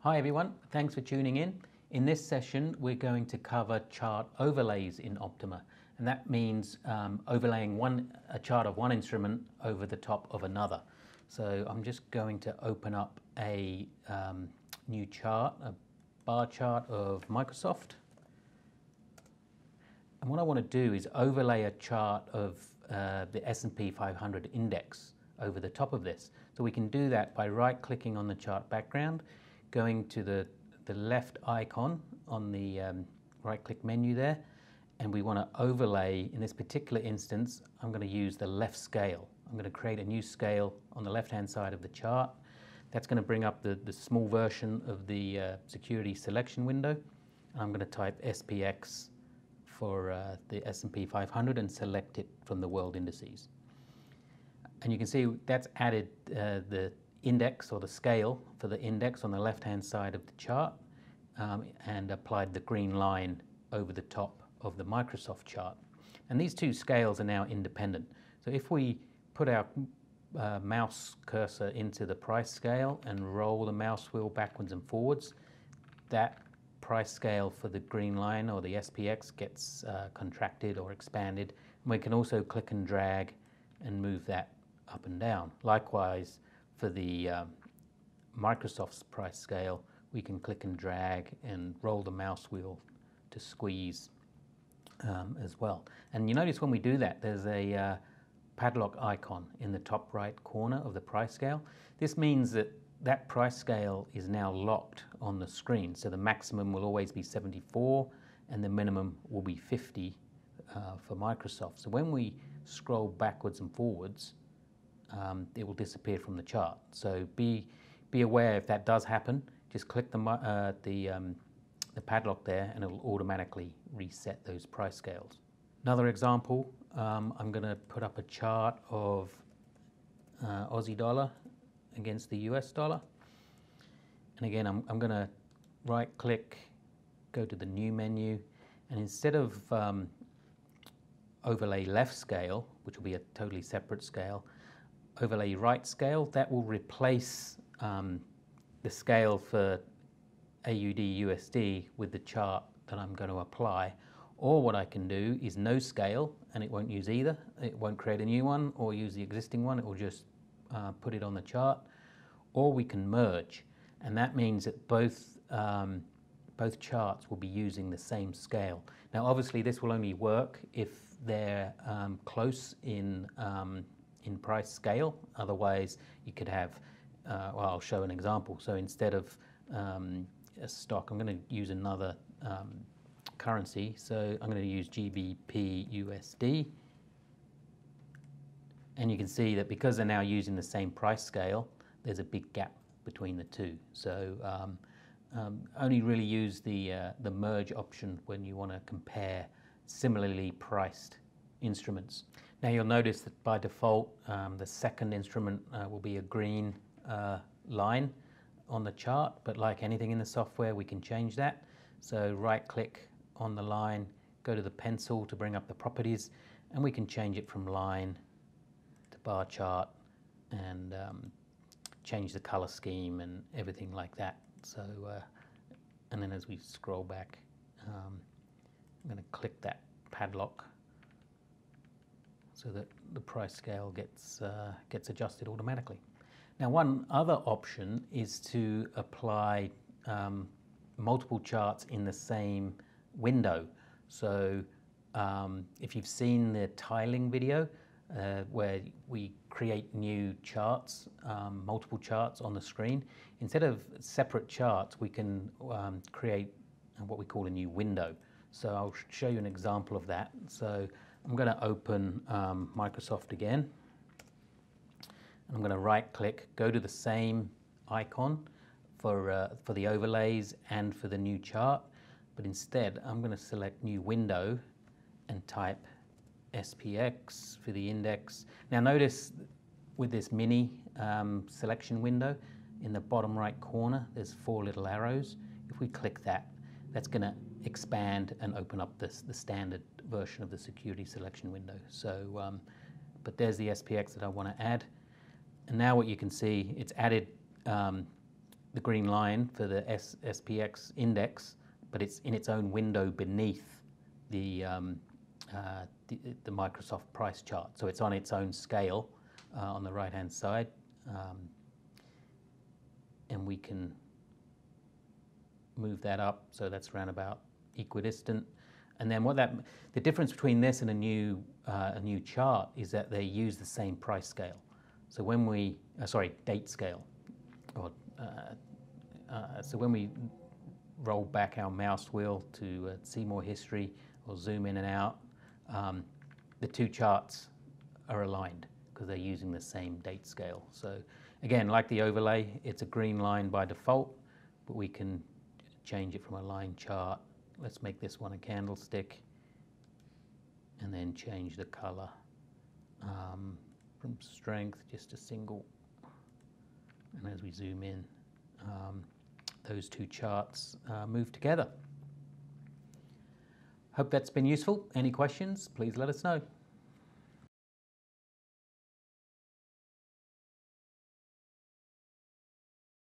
Hi everyone, thanks for tuning in. In this session we're going to cover chart overlays in Optuma, and that means overlaying a chart of one instrument over the top of another. So I'm just going to open up a new chart, a bar chart of Microsoft. And what I want to do is overlay a chart of the S&P 500 index over the top of this. So we can do that by right-clicking on the chart background, going to the left icon on the right-click menu there, and we want to overlay. In this particular instance, I'm going to use the left scale. I'm going to create a new scale on the left-hand side of the chart. That's going to bring up the small version of the security selection window. I'm going to type SPX for the S&P 500 and select it from the world indices. And you can see that's added the index or the scale for the index on the left-hand side of the chart and applied the green line over the top of the Microsoft chart. And these two scales are now independent. So if we put our mouse cursor into the price scale and roll the mouse wheel backwards and forwards, that price scale for the green line or the SPX gets contracted or expanded. And we can also click and drag and move that up and down. Likewise, for the Microsoft's price scale, we can click and drag and roll the mouse wheel to squeeze as well. And you notice when we do that, there's a padlock icon in the top right corner of the price scale. This means that that price scale is now locked on the screen. So the maximum will always be 74 and the minimum will be 50 for Microsoft. So when we scroll backwards and forwards, it will disappear from the chart. So be aware if that does happen. Just click the padlock there and it will automatically reset those price scales. Another example, I'm going to put up a chart of Aussie dollar against the US dollar. And again, I'm going to right click, go to the new menu, and instead of overlay left scale, which will be a totally separate scale, overlay right scale, that will replace the scale for AUD USD with the chart that I'm going to apply. Or what I can do is no scale, and it won't use either. It won't create a new one or use the existing one. It will just put it on the chart. Or we can merge, and that means that both charts will be using the same scale. Now obviously this will only work if they're close in price scale. Otherwise you could have, well, I'll show an example. So instead of a stock, I'm going to use another currency. So I'm going to use GBP USD. And you can see that because they're now using the same price scale, there's a big gap between the two. So only really use the merge option when you want to compare similarly priced instruments. Now you'll notice that by default the second instrument will be a green line on the chart, but like anything in the software we can change that. So right click on the line, go to the pencil to bring up the properties, and we can change it from line to bar chart and change the color scheme and everything like that. So and then as we scroll back, I'm going to click that padlock so that the price scale gets adjusted automatically. Now one other option is to apply multiple charts in the same window. So if you've seen the tiling video where we create new charts, multiple charts on the screen, instead of separate charts we can create what we call a new window. So I'll show you an example of that. So I'm going to open Microsoft again. I'm going to right click, go to the same icon for the overlays and for the new chart, but instead I'm going to select new window and type SPX for the index. Now notice with this mini selection window, in the bottom right corner there's 4 little arrows. If we click that, that's going to expand and open up the standard version of the security selection window. So but there's the SPX that I want to add. And now what you can see, it's added the green line for the SPX index, but it's in its own window beneath the Microsoft price chart. So it's on its own scale on the right-hand side, and we can move that up so that's around about equidistant. And then the difference between this and a new chart is that they use the same price scale. So when we, date scale, or so when we roll back our mouse wheel to see more history or zoom in and out, the two charts are aligned because they're using the same date scale. So again, like the overlay, it's a green line by default, but we can change it from a line chart. Let's make this one a candlestick, and then change the color from strength just a single. And as we zoom in, those two charts move together. Hope that's been useful. Any questions, please let us know.